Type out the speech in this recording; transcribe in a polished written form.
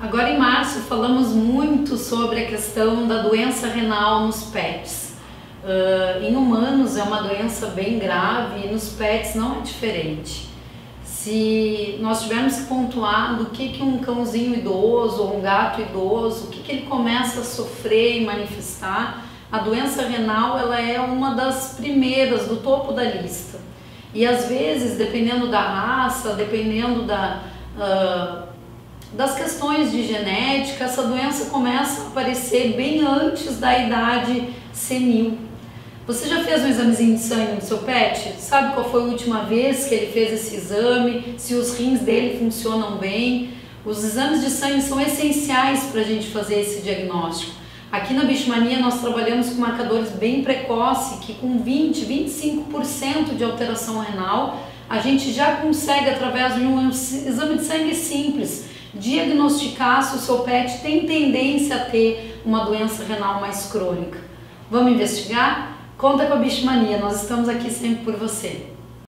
Agora em março falamos muito sobre a questão da doença renal nos pets. Em humanos é uma doença bem grave e nos pets não é diferente. Se nós tivermos que pontuar do que um cãozinho idoso ou um gato idoso, o que ele começa a sofrer e manifestar, a doença renal ela é uma das primeiras, do topo da lista. E às vezes, dependendo da raça, dependendo das questões de genética, essa doença começa a aparecer bem antes da idade senil. Você já fez um examezinho de sangue no seu pet? Sabe qual foi a última vez que ele fez esse exame? Se os rins dele funcionam bem? Os exames de sangue são essenciais para a gente fazer esse diagnóstico. Aqui na Bichomania nós trabalhamos com marcadores bem precoces, que com 20, 25% de alteração renal, a gente já consegue, através de um exame de sangue simples, diagnosticar se o seu pet tem tendência a ter uma doença renal mais crônica. Vamos investigar? Conta com a Bichomania, nós estamos aqui sempre por você.